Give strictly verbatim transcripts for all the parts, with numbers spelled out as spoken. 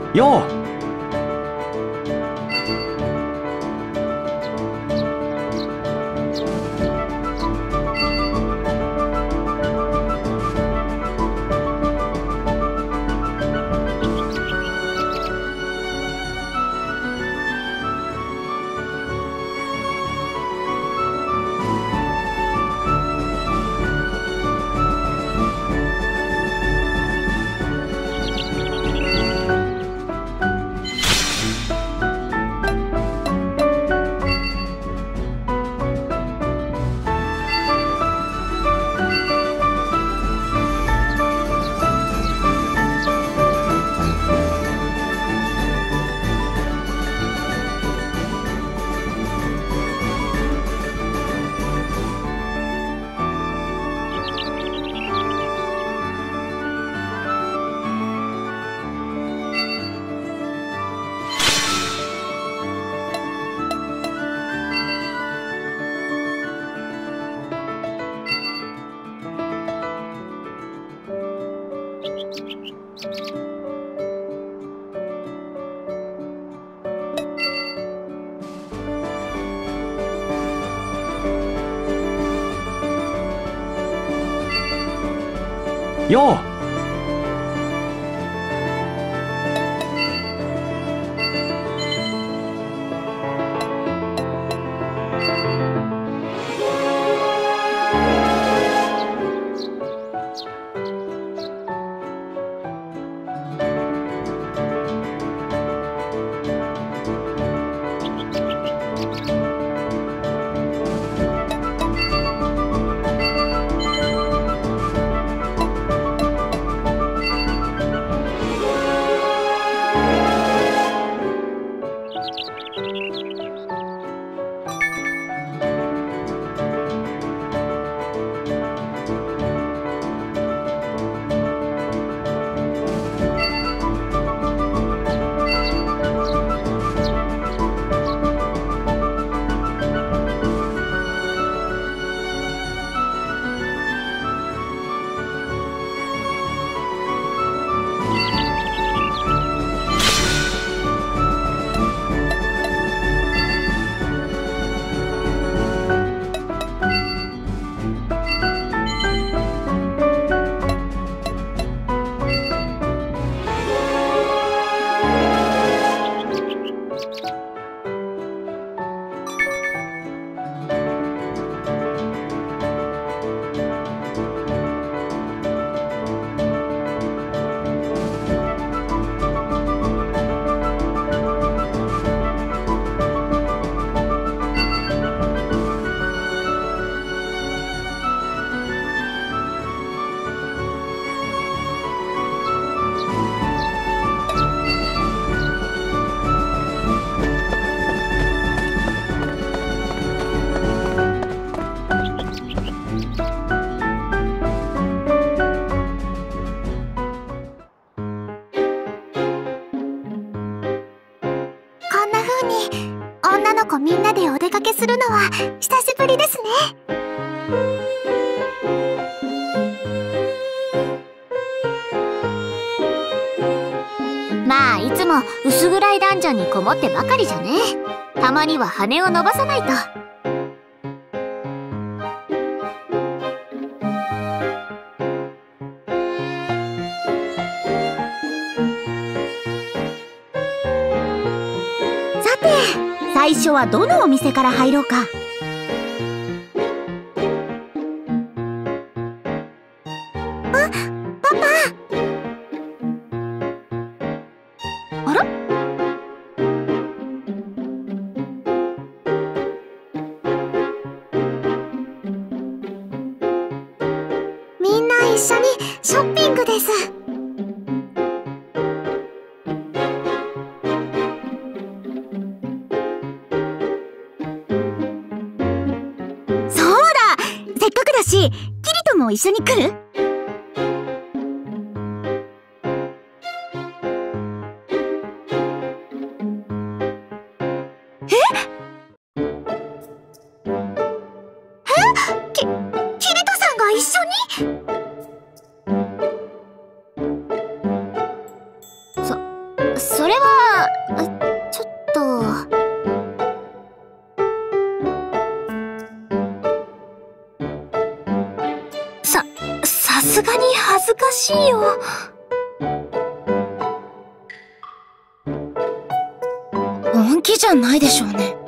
よう。よう。 女の子みんなでお出かけするのは久しぶりですね。まあいつも薄暗いダンジョンにこもってばかりじゃね。たまには羽を伸ばさないと。さて、最初はどのお店から入ろうか。あ、パパ。あら？みんな一緒にショッピングです。そうだ！せっかくだし、キリトも一緒に来る？キ、キリトさんが一緒に？そ、そさ、さすがに恥ずかしいよ。本気じゃないでしょうね。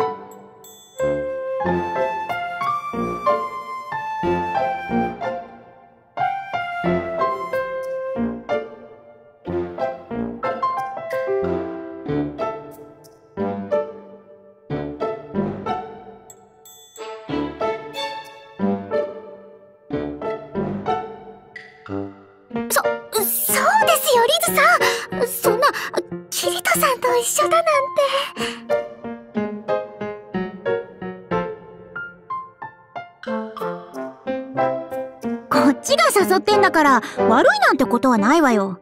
そ、そうですよ、リズさん。そんな、キリトさんと一緒だなんて。こっちが誘ってんだから、悪いなんてことはないわよ。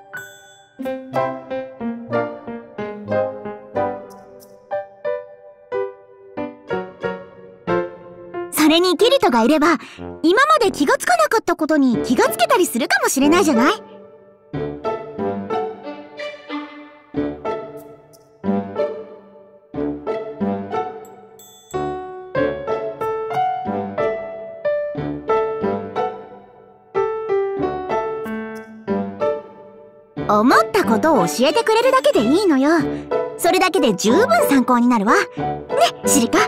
それにキリトがいれば、今まで気がつかなかったことに気がつけたりするかもしれないじゃない？思ったことを教えてくれるだけでいいのよ。それだけで十分参考になるわ。ね、シリカ。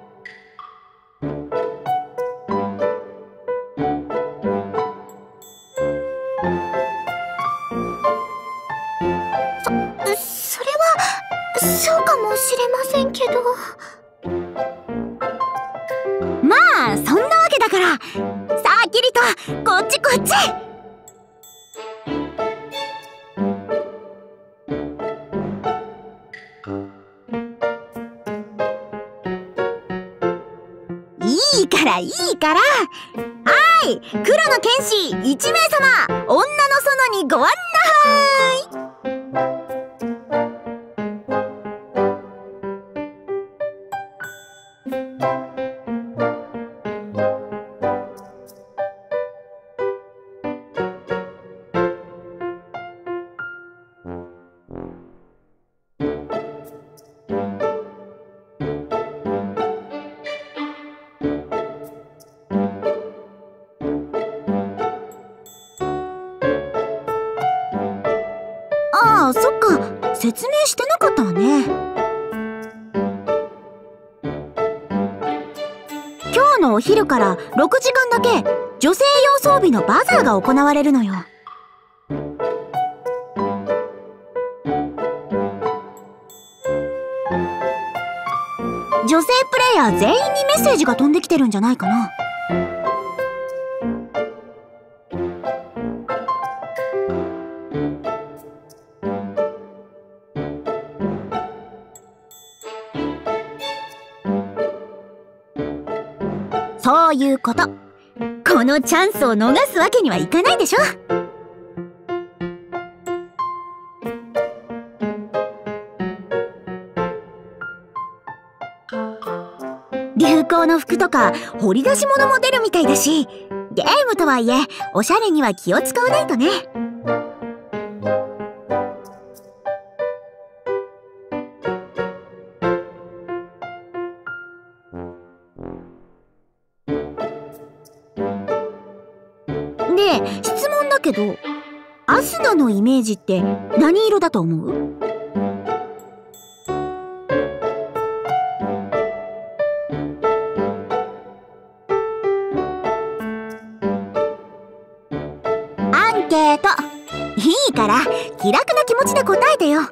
そ、それは、そうかもしれませんけど。まあ、そんなわけだから。さあ、キリト、こっちこっち。いいからいいから。はい、黒の剣士いち名様、女の園にご案内。ああ、そっか。説明してなかったわね。今日のお昼からろくじかんだけ女性用装備のバザーが行われるのよ。女性プレイヤー全員にメッセージが飛んできてるんじゃないかな。そういうこと。このチャンスを逃すわけにはいかないでしょ。流行の服とか掘り出し物も出るみたいだし、ゲームとはいえおしゃれには気を使わないとね。で、質問だけど、アスナのイメージって何色だと思う？アンケート。いいから、気楽な気持ちで答えてよ。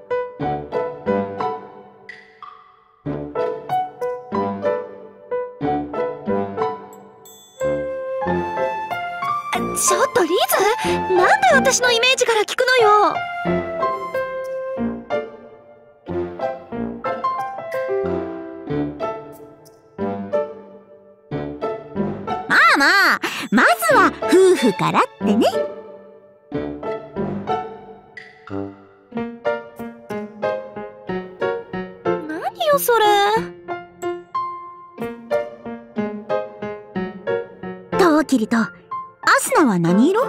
ちょっとリズ、なんで私のイメージから聞くのよ。 まあまあ、まずは夫婦からってね。 何よそれ。 トウキリとアスナは何色？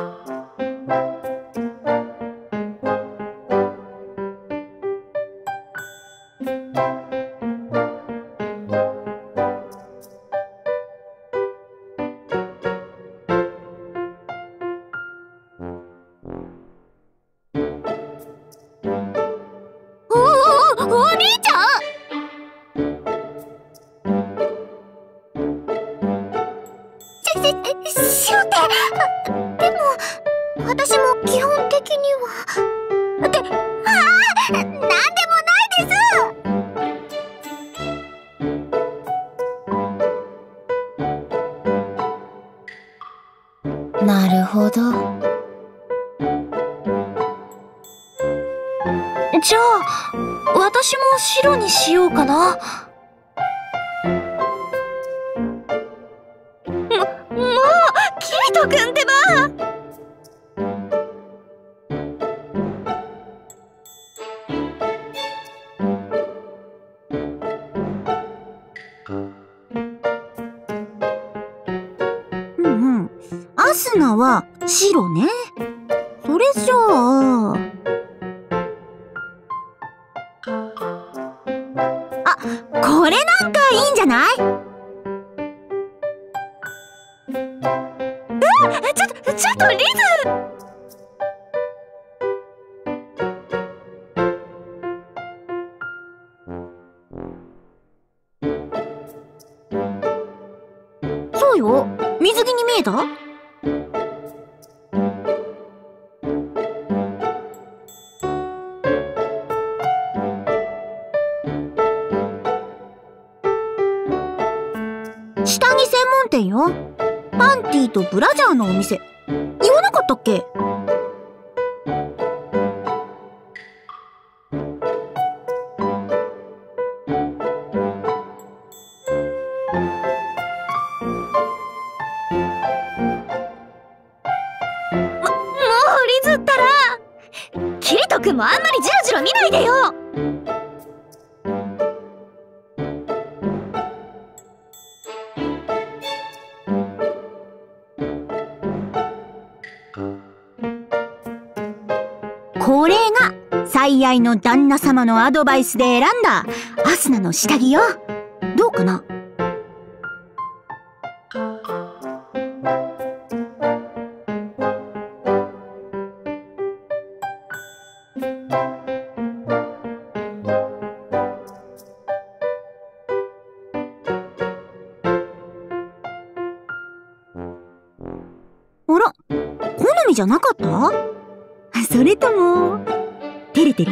白って、でも私も基本的にはって、ああ、なんでもないです。 なるほど。じゃあ私も白にしようかな。も、もうキリト君ってば。 うんうん。アスナは白ね。それじゃあ、あ、これなんかいいんじゃない？ え、ちょっと、ちょっとリズ。 そうよ。水着に見えた？下着専門店よ。パンティとブラジャーのお店。言わなかったっけ？ リズったら、キリト君もあんまりジロジロ見ないでよ。 これが最愛の旦那様のアドバイスで選んだアスナの下着よ。どうかな？あら、好みじゃなかった？それとも照れてる？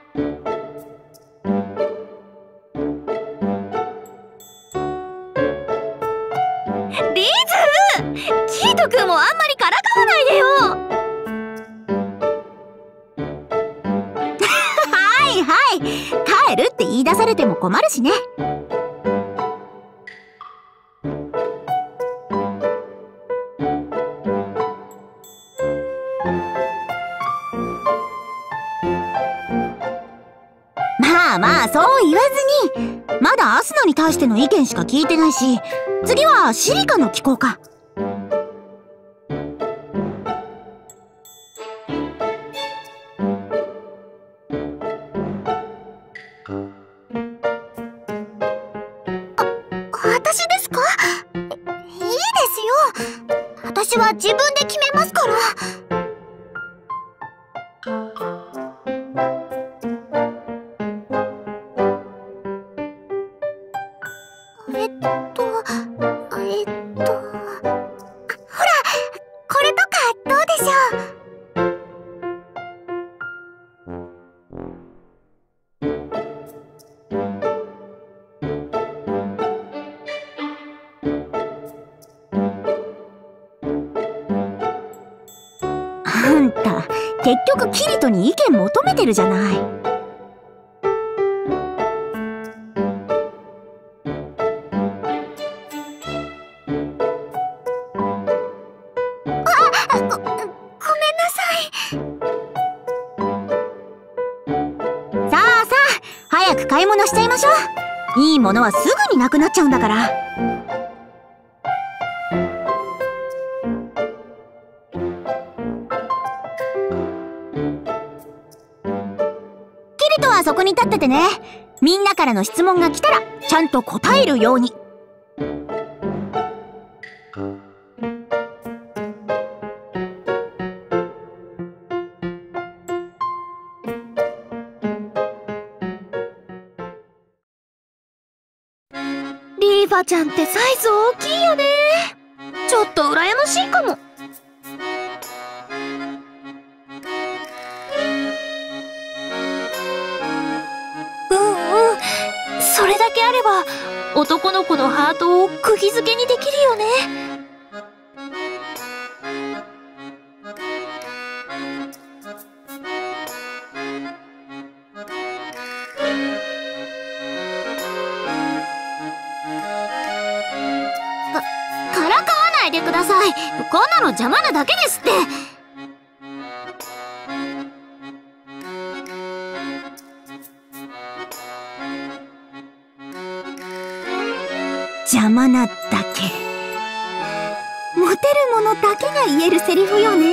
リズ！キリト君もあんまりからかわないでよ。 はいはい、帰るって言い出されても困るしね。まあまあ、そう言わずに、まだアスナに対しての意見しか聞いてないし、次はシリカの聞こうか。私ですか？いいですよ。私は自分で決めますから。えっと、えっと、ほら、これとかどうでしょう？あんた、結局キリトに意見求めてるじゃない。あ、ご、ごめんなさい。さあさあ、早く買い物しちゃいましょう。いいものはすぐになくなっちゃうんだから。キリトはそこに立っててね。みんなからの質問が来たらちゃんと答えるように。 リーファちゃんってサイズ大きいよね。 ちょっと羨ましいかも。うんうん、それだけあれば男の子のハートを釘付けにできるよね。か、からかわないでください。こんなの邪魔なだけですって。 邪魔なだけ。モテる者だけが言えるセリフよね。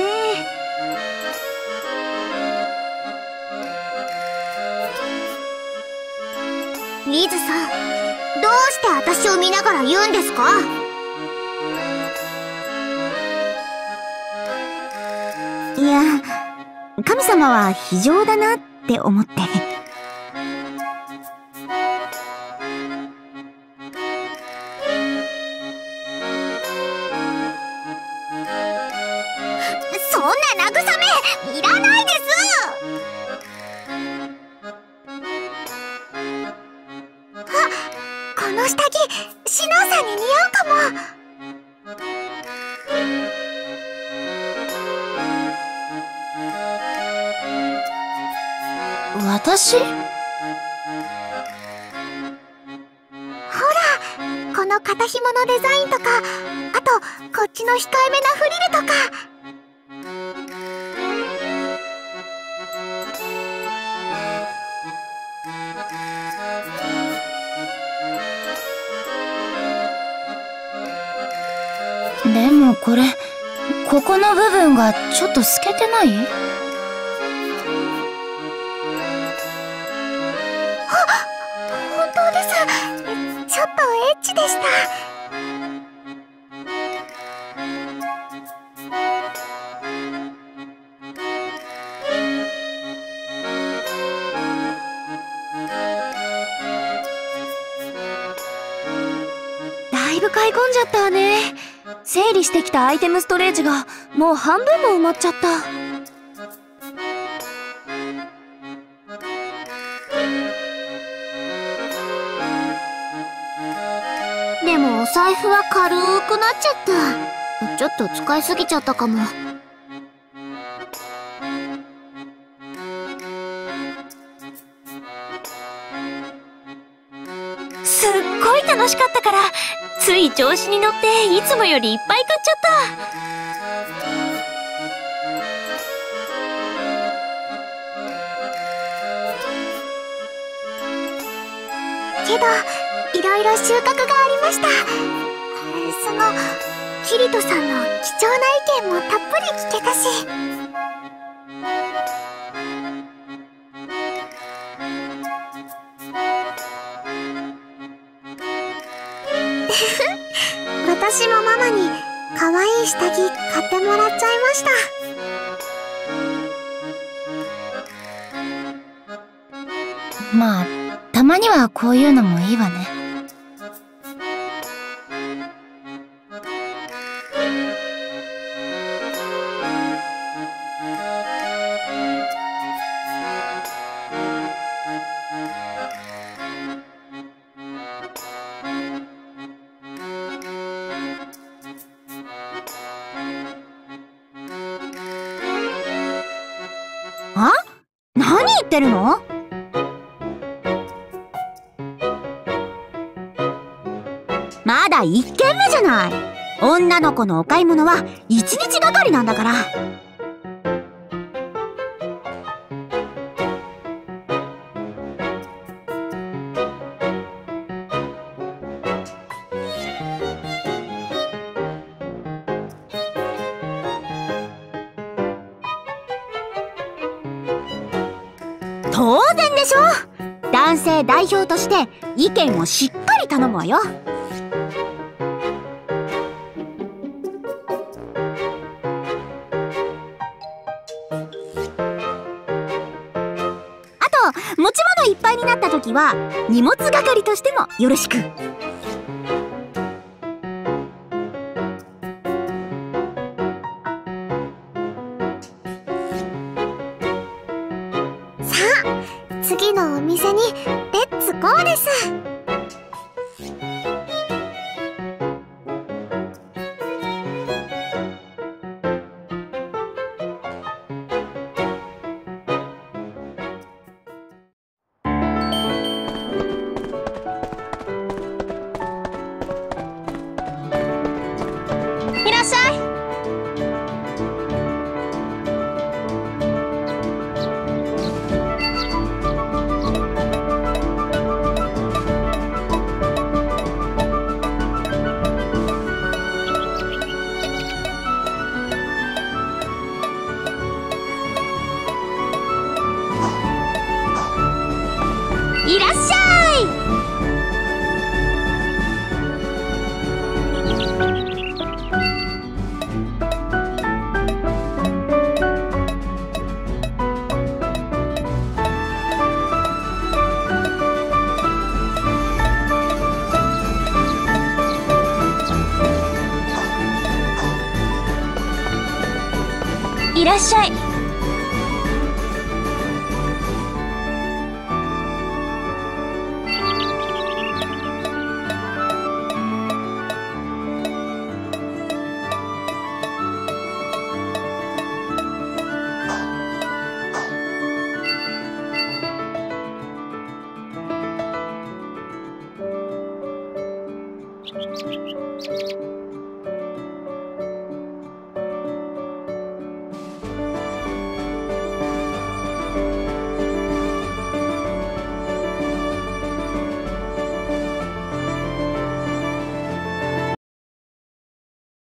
リズさん、どうして私を見ながら言うんですか？いや、神様は非情だなって思って。そんな慰めいらないです。あ、この下着シノーさんに似合うかも。 私？ほら、この肩紐のデザインとか、あとこっちの控えめなフリルとか。 でもこれ、ここの部分がちょっと透けてない？ 本当です。ちょっとエッチでした。 だいぶ買い込んじゃったわね。整理してきたアイテムストレージがもう半分も埋まっちゃった。 でもお財布は軽くなっちゃった。ちょっと使いすぎちゃったかも。 すっごい楽しかったから、つい調子に乗っていつもよりいっぱい買っちゃった。 けど、いろいろ収穫がありました。その、キリトさんの貴重な意見もたっぷり聞けたし。私もママに可愛い下着買ってもらっちゃいました。 まあ、たまにはこういうのもいいわね。 あ？何言ってるの？まだ一軒目じゃない。女の子のお買い物は一日がかりなんだから。当然でしょ。男性代表として意見をしっかり頼むわよ。あと、持ち物いっぱいになった時は荷物係としてもよろしく。 次のお店にレッツゴーです。 いらっしゃい。いらっしゃい。いらっしゃい。